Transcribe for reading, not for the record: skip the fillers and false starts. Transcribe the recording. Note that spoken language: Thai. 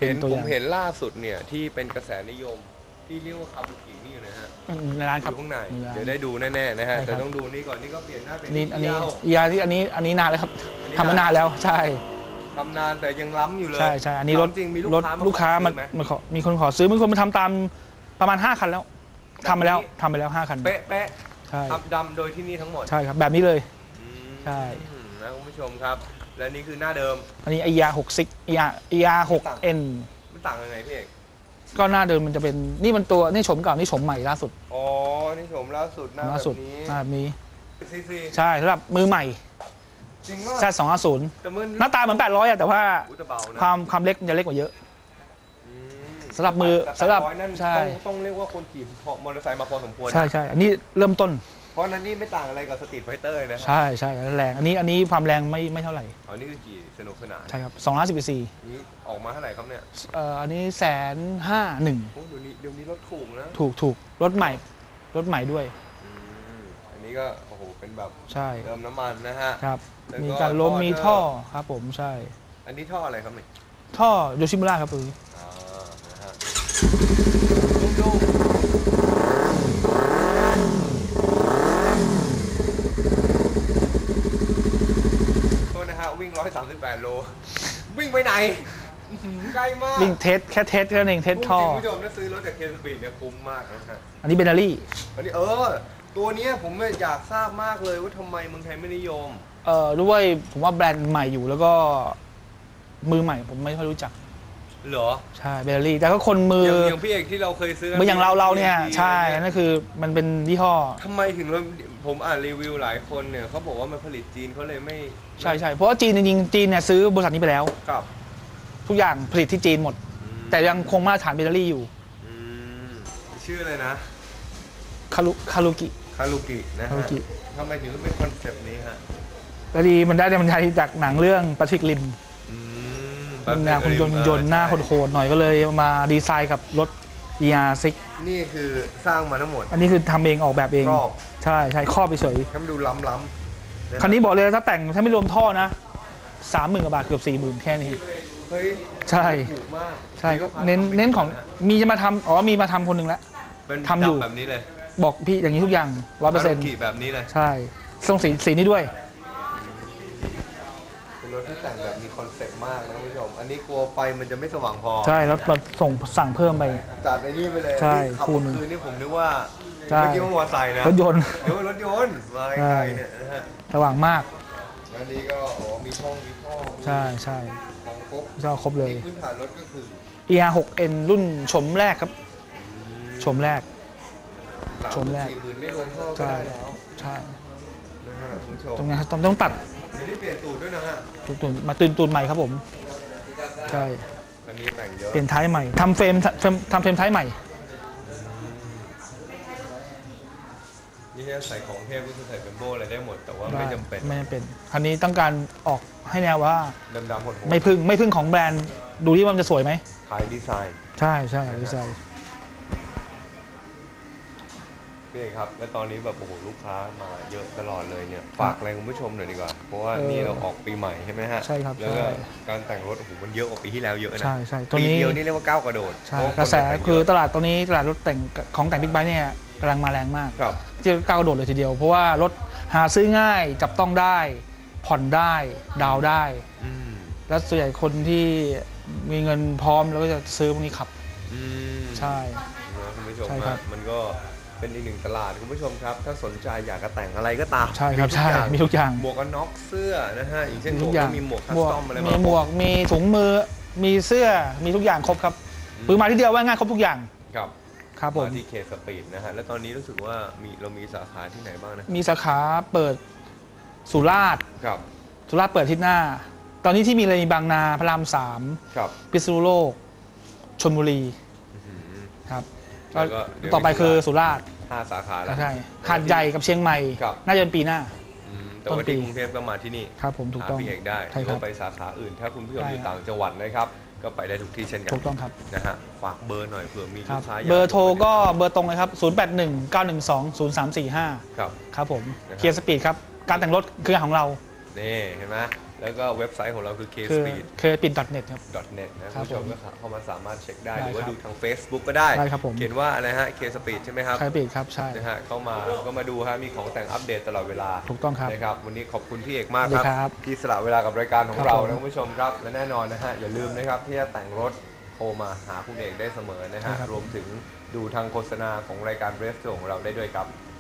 เป็นตัวอย่างผมเห็นล่าสุดเนี่ยที่เป็นกระแสนิยมที่เรียกว่าคาบุกินี่นะฮะในร้านครับอยู่ข้างในเดี๋ยวได้ดูแน่ๆนะฮะแต่ต้องดูนี่ก่อนนี่ก็เปลี่ยนหน้าเป็นอันนี้อันนี้นานแล้วครับทำมานานแล้วใช่ทำนานแต่ยังล้ำอยู่เลยใช่อันนี้รถจริงมีลูกค้ามันมีคนขอซื้อมีคนมาทำตามประมาณ5 คันแล้วทำไปแล้ว5 คันเป๊ะใช่ทำดำโดยที่นี่ทั้งหมดใช่ครับแบบนี้เลยใช่นะคุณผู้ชมครับและนี่คือหน้าเดิมอันนี้ ER 6 ER 6N มันต่างยังไงพี่เอกก็หน้าเดิมมันจะเป็นนี่มันตัวนี่โฉมเก่านี่โฉมใหม่ล่าสุดอ๋อนี่โฉมล่าสุดหน้าแบบนี้ใช่สำหรับมือใหม่จริงว่า Z250หน้าตาเหมือน800อะแต่ว่าความเล็กจะเล็กกว่าเยอะสำหรับใช่ต้องเรียกว่าคนขี่มอเตอร์ไซค์มาพอสมควรใช่อันนี้เริ่มต้นเพราะนั้นนี่ไม่ต่างอะไรกับสตรีทไฟเตอร์นะใช่แรงอันนี้ความแรงไม่เท่าไหร่อันนี้คือขี่สนุกสนานใช่ครับ250 cc นี้ออกมาเท่าไหร่ครับเนี่ยอันนี้151,000 โอ้เดี๋ยวนี้รถถูกนะถูกรถใหม่ด้วยอันนี้ก็โอ้โหเป็นแบบใช่เติมน้ำมันนะฮะครับมีการล้มมีท่อครับผมใช่อันนี้ท่ออะไรครับเนี่ยท่อโยชิมุระครับปืนนะฮะวิ่ง138 โลวิ่งไปไหนใกล้มากวิ่งแค่เทสก็เองเทสท่อคุณผู้ชมถ้าซื้อรถจากเคสปีดเนี่ยคุ้มมากนะฮะอันนี้เบนนารี่อันนี้ตัวนี้ผมอยากทราบมากเลยว่าทำไมเมืองไทยไม่นิยมด้วยผมว่าแบรนด์ใหม่อยู่แล้วก็มือใหม่ผมไม่ค่อยรู้จักเหรอใช่เบนนารี่แต่ก็คนมืออย่างพี่เอกที่เราเคยซื้อเมื่ออย่างเราเนี่ยใช่นั่นคือมันเป็นยี่ห้อทำไมถึงผมอ่านรีวิวหลายคนเนี่ยเขาบอกว่ามันผลิตจีนเขาเลยไม่ใช่เพราะว่าจีนจริงๆจีนเนี่ยซื้อบริษัทนี้ไปแล้วครับทุกอย่างผลิตที่จีนหมดแต่ยังคงมาตรฐานเบนนารี่อยู่ชื่ออะไรนะคารุกินะฮะทำไมถึงเป็นคอนเซปต์นี้ฮะพอดีมันได้มาจากหนังเรื่องปาทริกริมเป็นแนวคนยนต์หน้าโหดๆหน่อยก็เลยมาดีไซน์กับรถ ER6 นี่คือสร้างมาทั้งหมดอันนี้คือทำเองออกแบบเองใช่ครอบไปสวยทำดูล้ำคันนี้บอกเลยถ้าแต่งถ้าไม่รวมท่อนะ30,000 กว่าบาทเกือบ40,000แค่นี้ใช่ถูกมากใช่เน้นของมีจะมาทำมีมาทำคนหนึ่งแล้วทำอยู่แบบนี้เลยบอกพี่อย่างนี้ทุกอย่าง 100% ขี่แบบนี้เลยใช่ส่งสีนี้ด้วยเป็นรถที่แต่งแบบมีคอนเซ็ปต์มากนะคุณผู้ชมอันนี้กลัวไฟมันจะไม่สว่างพอใช่แล้วเราสั่งเพิ่มไปจัดในนี้ไปเลยใช่คืนนี่ผมนึกว่าเมื่อกี้ว่ามอเตอร์ไซค์นะรถยนต์รถยนต์มาไกลเนี่ยนะฮะสว่างมากอันนี้ก็มีท่อใช่ของครบเลยพื้นฐานรถก็คือ ER6N รุ่นชมแรกครับชมแรกไม่รวมท่อก็ได้แล้วใช่นะฮะคุณผู้ชมตรงนี้ต้องตัดนี่เปลี่ยนตูดด้วยนะฮะมาตูดใหม่ครับผมใช่อันนี้แต่งเยอะเปลี่ยนท้ายใหม่ทำเฟรมท้ายใหม่นี่ใส่ของเทพก็คือใส่เป็นโบอะไรได้หมดแต่ว่าไม่จำเป็นคันนี้ต้องการออกให้แนวว่าดำๆหดไม่พึ่งของแบรนด์ดูที่ว่ามันจะสวยไหมขายดีไซน์ใช่ดีไซน์พี่ครับและตอนนี้แบบโอ้โหลูกค้ามาเยอะตลอดเลยเนี่ยฝากอะไรคุณผู้ชมหน่อยดีกว่าเพราะว่านี่เราออกปีใหม่ใช่ไหมฮะใช่ครับแล้วก็การแต่งรถโอ้โหมันเยอะกว่าปีที่แล้วเยอะนะใช่ตัวนี้ปีเดียวนี่เรียกว่าก้าวกระโดดใช่กระแสคือตลาดตอนนี้ตลาดรถแต่งของแต่งบิ๊กไบค์เนี่ยกำลังมาแรงมากที่ก้าวกระโดดเลยทีเดียวเพราะว่ารถหาซื้อง่ายจับต้องได้ผ่อนได้ดาวได้แล้วส่วนใหญ่คนที่มีเงินพร้อมแล้วก็จะซื้อพวกนี้ขับใช่คุณผู้ชมมันก็เป็นอีกหนึ่งตลาดคุณผู้ชมครับถ้าสนใจอยากจะแต่งอะไรก็ตามใช่ครับมีทุกอย่างหมวกกันน็อกเสื้อนะฮะอย่างเช่นผมก็มีหมวกคัสตอมอะไรมีหมวกมีถุงมือมีเสื้อมีทุกอย่างครบครับปืนมาที่เดียวว่าง่ายครบทุกอย่างครับผมที่เคสปีดนะฮะแล้วตอนนี้รู้สึกว่าเรามีสาขาที่ไหนบ้างนะมีสาขาเปิดสุราษฎร์เปิดที่หน้าตอนนี้ที่มีเลยบางนาพระราม3พิษณุโลกชลบุรีครับต่อไปคือสุราษฎร์ 5 สาขาแล้วใช่หาดใหญ่กับเชียงใหม่น่าจะเป็นปีหน้าแต่ว่าที่กรุงเทพก็มาที่นี่ครับผมถูกต้องพี่เอกได้หรือว่าไปสาขาอื่นถ้าคุณผู้ชมอยู่ต่างจังหวัดนะครับก็ไปได้ทุกที่เช่นกันถูกต้องครับนะฮะฝากเบอร์หน่อยเผื่อมีลูกค้าเบอร์โทรก็เบอร์ตรงเลยครับ0819120345ครับผมเคียร์สปีดครับการแต่งรถคือของเรานี่เห็นไหมแล้วก็เว็บไซต์ของเราคือคือ kspeed.net ครับนะครัคุบณผู้ชมผมก็เข้ามาสามารถเช็คได้ได้หรือว่าครับดูทาง Facebook ก็ได้ได้ครับผมเขียนว่าอะไรฮะ kspeed ใช่ไหมครับใช่ปีครับใช่นะฮะเข้ามาก็มาดูฮะมีของแต่งอัปเดตตลอดเวลาถูกต้องครับนะครับวันนี้ขอบคุณพี่เอกมากสวัสดีครับครับที่สละเวลากับรายการของครับเราผมนะคุณผู้ชมครับและแน่นอนนะฮะอย่าลืมนะครับที่จะแต่งรถโทรมาหาคุณเอกได้เสมอนะฮะครับรวมถึงดูทางโฆษณาของรายการเรสโซของเราได้ด้วยครับ